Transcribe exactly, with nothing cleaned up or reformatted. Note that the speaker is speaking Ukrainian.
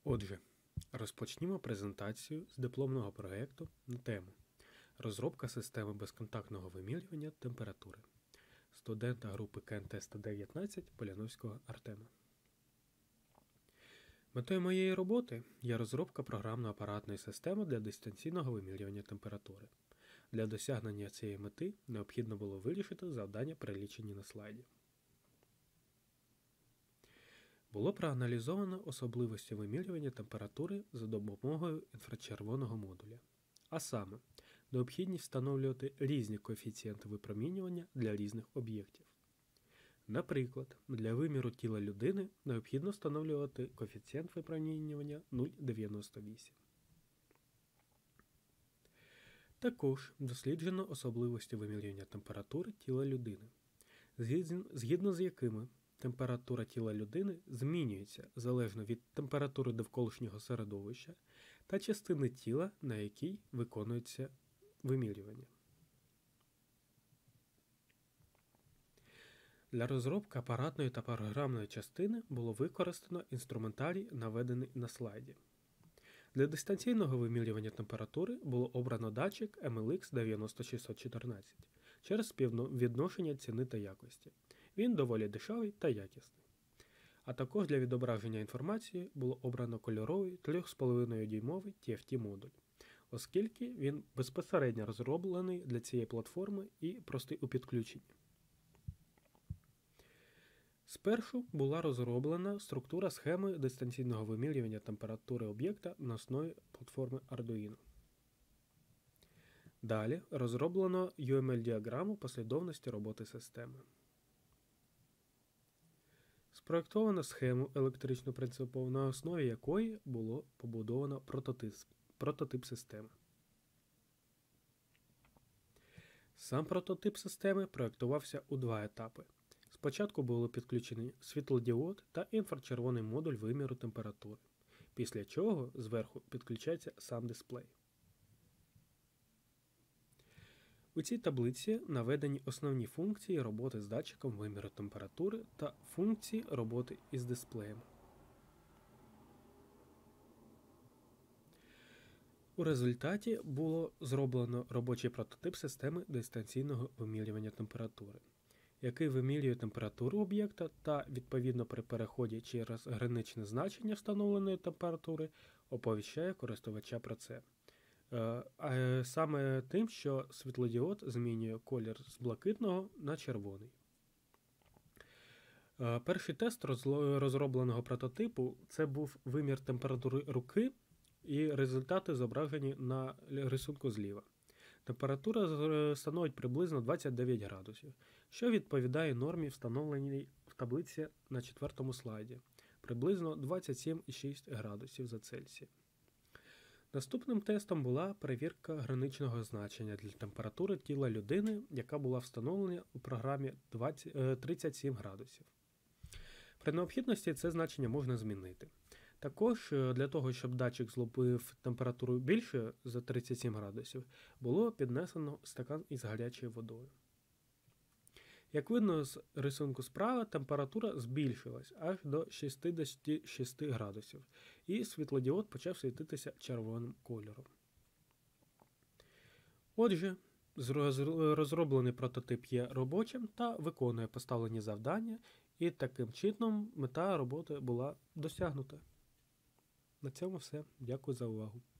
Отже, розпочнімо презентацію з дипломного проєкту на тему «Розробка системи безконтактного вимірювання температури» студента групи КНТ сто дев'ятнадцять Поляновського Артема. Метою моєї роботи є розробка програмно-апаратної системи для дистанційного вимірювання температури. Для досягнення цієї мети необхідно було вирішити завдання, перелічені на слайді. Було проаналізовано особливості вимірювання температури за допомогою інфрачервоного модуля. А саме, необхідність встановлювати різні коефіцієнти випромінювання для різних об'єктів. Наприклад, для виміру тіла людини необхідно встановлювати коефіцієнт випромінювання нуль цілих дев'яносто вісім. Також досліджено особливості вимірювання температури тіла людини, згідно з якими температура тіла людини змінюється залежно від температури довколишнього середовища та частини тіла, на якій виконується вимірювання. Для розробки апаратної та програмної частини було використано інструментарій, наведений на слайді. Для дистанційного вимірювання температури було обрано датчик ем ел ікс дев'яносто шістсот чотирнадцять через співвідношення ціни та якості. Він доволі дешевий та якісний. А також для відображення інформації було обрано кольоровий три з половиною дюймовий ті еф ті-модуль, оскільки він безпосередньо розроблений для цієї платформи і простий у підключенні. Спершу була розроблена структура схеми дистанційного вимірювання температури об'єкта на основі платформи Arduino. Далі розроблено ю ем ел-діаграму послідовності роботи системи. Спроєктовано схему електрично принципову, на основі якої було побудовано прототип, прототип системи. Сам прототип системи проєктувався у два етапи. Спочатку були підключені світлодіод та інфрачервоний модуль виміру температури, після чого зверху підключається сам дисплей. У цій таблиці наведені основні функції роботи з датчиком виміру температури та функції роботи із дисплеєм. У результаті було зроблено робочий прототип системи дистанційного вимірювання температури, який вимірює температуру об'єкта та, відповідно при переході через граничне значення встановленої температури, оповіщає користувача про це. А саме тим, що світлодіод змінює колір з блакитного на червоний. Перший тест розробленого прототипу – це був вимір температури руки, і результати зображені на рисунку зліва. Температура становить приблизно двадцять дев'ять градусів, що відповідає нормі, встановленій в таблиці на четвертому слайді, приблизно двадцять сім цілих шість десятих градусів за Цельсієм. Наступним тестом була перевірка граничного значення для температури тіла людини, яка була встановлена у програмі тридцять сім градусів. При необхідності це значення можна змінити. Також для того, щоб датчик зловив температуру більше за тридцять сім градусів, було піднесено стакан із гарячою водою. Як видно з рисунку справа, температура збільшилась аж до шістдесят шість градусів, і світлодіод почав світитися червоним кольором. Отже, розроблений прототип є робочим та виконує поставлені завдання, і таким чином мета роботи була досягнута. На цьому все. Дякую за увагу.